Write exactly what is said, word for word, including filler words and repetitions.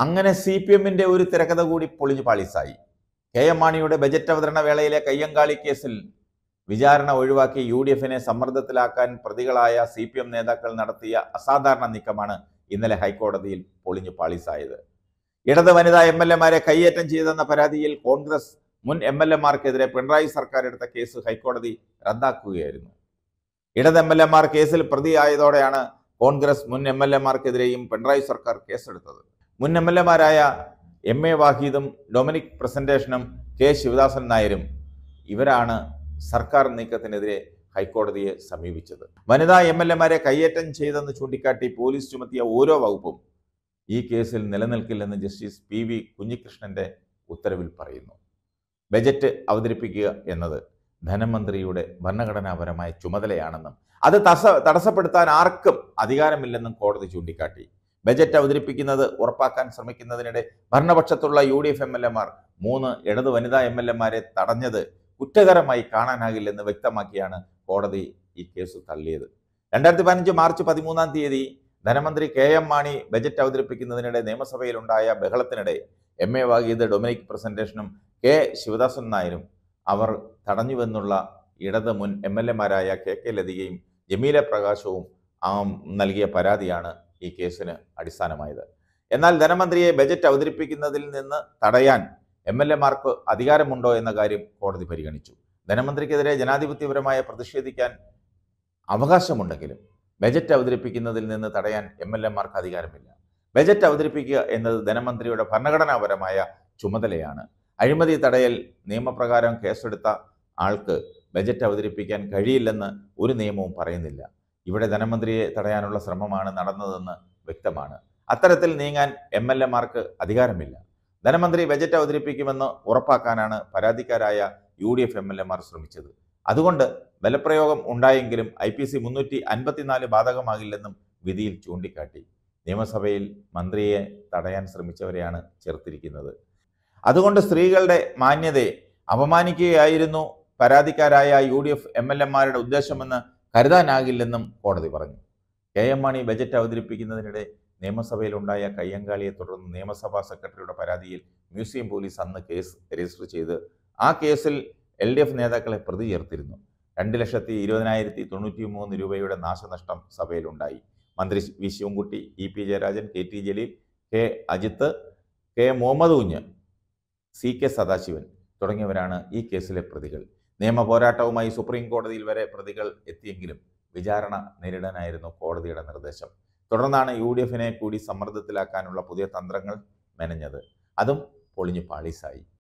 അങ്ങനെ C P എമ്മിന്റെ ഒരു തിരക്കഥ കൂടി പൊളിഞ്ഞു പാളീസായി. കെ എം മാണിയുടെ ബജറ്റ് അവതരണ വേളയിലെ കയ്യങ്കാളി കേസിൽ വിചാരണ ഒഴിവാക്കി യു ഡി എഫിനെ സമ്മർദ്ദത്തിലാക്കാൻ പ്രതികളായ സി പി എം നേതാക്കൾ നടത്തിയ അസാധാരണ നീക്കമാണ് ഇന്നലെ ഹൈക്കോടതിയിൽ പൊളിഞ്ഞു പാളീസായത്. ഇടത് വനിതാ എം എൽ എമാരെ കയ്യേറ്റം ചെയ്തെന്ന പരാതിയിൽ കോൺഗ്രസ് മുൻ എം എൽ എമാർക്കെതിരെ പിണറായി സർക്കാർ എടുത്ത കേസ് ഹൈക്കോടതി റദ്ദാക്കുകയായിരുന്നു. ഇടത് എം എൽ എമാർ കേസിൽ പ്രതിയായതോടെയാണ് കോൺഗ്രസ് മുൻ എം എൽ എമാർക്കെതിരെയും പിണറായി സർക്കാർ കേസെടുത്തത്. മുൻ എം എൽ എമാരായ എം എ വാഹിദും ഡൊമിനിക് പ്രസന്റേഷനും കെ ശിവദാസൻ നായരും ഇവരാണ് സർക്കാർ നീക്കത്തിനെതിരെ ഹൈക്കോടതിയെ സമീപിച്ചത്. വനിതാ എം എൽ എമാരെ കയ്യേറ്റം ചെയ്തെന്ന് ചൂണ്ടിക്കാട്ടി പോലീസ് ചുമത്തിയ ഓരോ വകുപ്പും ഈ കേസിൽ നിലനിൽക്കില്ലെന്ന് ജസ്റ്റിസ് പി വി കുഞ്ഞികൃഷ്ണന്റെ ഉത്തരവിൽ പറയുന്നു. ബജറ്റ് അവതരിപ്പിക്കുക എന്നത് ധനമന്ത്രിയുടെ ഭരണഘടനാപരമായ ചുമതലയാണെന്നും അത് തടസ്സ തടസ്സപ്പെടുത്താൻ ആർക്കും അധികാരമില്ലെന്നും കോടതി ചൂണ്ടിക്കാട്ടി. ബജറ്റ് അവതരിപ്പിക്കുന്നത് ഉറപ്പാക്കാൻ ശ്രമിക്കുന്നതിനിടെ ഭരണപക്ഷത്തുള്ള U D F M L എമാർ മൂന്ന് ഇടത് വനിതാ എം എൽ എമാരെ തടഞ്ഞത് കുറ്റകരമായി കാണാനാകില്ലെന്ന് വ്യക്തമാക്കിയാണ് കോടതി ഈ കേസ് തള്ളിയത്. രണ്ടായിരത്തി പതിനഞ്ച് മാർച്ച് പതിമൂന്നാം തീയതി ധനമന്ത്രി കെ എം മാണി ബജറ്റ് അവതരിപ്പിക്കുന്നതിനിടെ നിയമസഭയിലുണ്ടായ ബഹളത്തിനിടെ എം എ വാഗീദ് ഡൊമിനിക് പ്രസന്റേഷനും കെ ശിവദാസൻ നായരും അവർ തടഞ്ഞുവെന്നുള്ള ഇടത് മുൻ എം എൽ എമാരായ കെ കെ ലതികയും ജമീല പ്രകാശവും നൽകിയ പരാതിയാണ് ഈ കേസിന് അടിസ്ഥാനമായത്. എന്നാൽ ധനമന്ത്രിയെ ബജറ്റ് അവതരിപ്പിക്കുന്നതിൽ നിന്ന് തടയാൻ എം എൽ എമാർക്ക് അധികാരമുണ്ടോ എന്ന കാര്യം കോടതി പരിഗണിച്ചു. ധനമന്ത്രിക്കെതിരെ ജനാധിപത്യപരമായ പ്രതിഷേധിക്കാൻ അവകാശമുണ്ടെങ്കിലും ബജറ്റ് അവതരിപ്പിക്കുന്നതിൽ നിന്ന് തടയാൻ എം എൽ എമാർക്ക് അധികാരമില്ല. ബജറ്റ് അവതരിപ്പിക്കുക എന്നത് ധനമന്ത്രിയുടെ ഭരണഘടനാപരമായ ചുമതലയാണ്. അഴിമതി തടയൽ നിയമപ്രകാരം കേസെടുത്ത ആൾക്ക് ബജറ്റ് അവതരിപ്പിക്കാൻ കഴിയില്ലെന്ന് ഒരു നിയമവും പറയുന്നില്ല. ഇവിടെ ധനമന്ത്രിയെ തടയാനുള്ള ശ്രമമാണ് നടന്നതെന്ന് വ്യക്തമാണ്. അത്തരത്തിൽ നീങ്ങാൻ എം എൽ എമാർക്ക് അധികാരമില്ല. ധനമന്ത്രി ബജറ്റ് അവതരിപ്പിക്കുമെന്ന് ഉറപ്പാക്കാനാണ് പരാതിക്കാരായ U D F M L എമാർ ശ്രമിച്ചത്. അതുകൊണ്ട് ബലപ്രയോഗം ഉണ്ടായെങ്കിലും ഐ പി സി മുന്നൂറ്റി അൻപത്തിനാല് ബാധകമാകില്ലെന്നും വിധിയിൽ ചൂണ്ടിക്കാട്ടി. നിയമസഭയിൽ മന്ത്രിയെ തടയാൻ ശ്രമിച്ചവരെയാണ് ചേർത്തിരിക്കുന്നത്. അതുകൊണ്ട് സ്ത്രീകളുടെ മാന്യതയെ അപമാനിക്കുകയായിരുന്നു പരാതിക്കാരായ U D F M L എമാരുടെ ഉദ്ദേശമെന്ന് കരുതാനാകില്ലെന്നും കോടതി പറഞ്ഞു. കെ എം മാണി ബജറ്റ് അവതരിപ്പിക്കുന്നതിനിടെ നിയമസഭയിലുണ്ടായ കയ്യങ്കാളിയെ തുടർന്ന് നിയമസഭാ സെക്രട്ടറിയുടെ പരാതിയിൽ മ്യൂസിയം പോലീസ് അന്ന് കേസ് രജിസ്റ്റർ ചെയ്ത് ആ കേസിൽ എൽ ഡി എഫ് നേതാക്കളെ പ്രതി ചേർത്തിരുന്നു. രണ്ട് ലക്ഷത്തി ഇരുപതിനായിരത്തി തൊണ്ണൂറ്റി മൂന്ന് രൂപയുടെ നാശനഷ്ടം സഭയിലുണ്ടായി. മന്ത്രി V Sivankutty, E P Jayarajan, K T Jaleel, K Ajith, K Muhammad Kunju, C K Sadasivan തുടങ്ങിയവരാണ് ഈ കേസിലെ പ്രതികൾ. നിയമ പോരാട്ടവുമായി സുപ്രീം കോടതിയിൽ വരെ പ്രതികൾ എത്തിയെങ്കിലും വിചാരണ നേരിടാനായിരുന്നു കോടതിയുടെ നിർദ്ദേശം. തുടർന്നാണ് യു ഡി എഫിനെ കൂടി സമ്മർദ്ദത്തിലാക്കാനുള്ള പുതിയ തന്ത്രങ്ങൾ മെനഞ്ഞത്. അതും പൊളിഞ്ഞു പാളീസായി.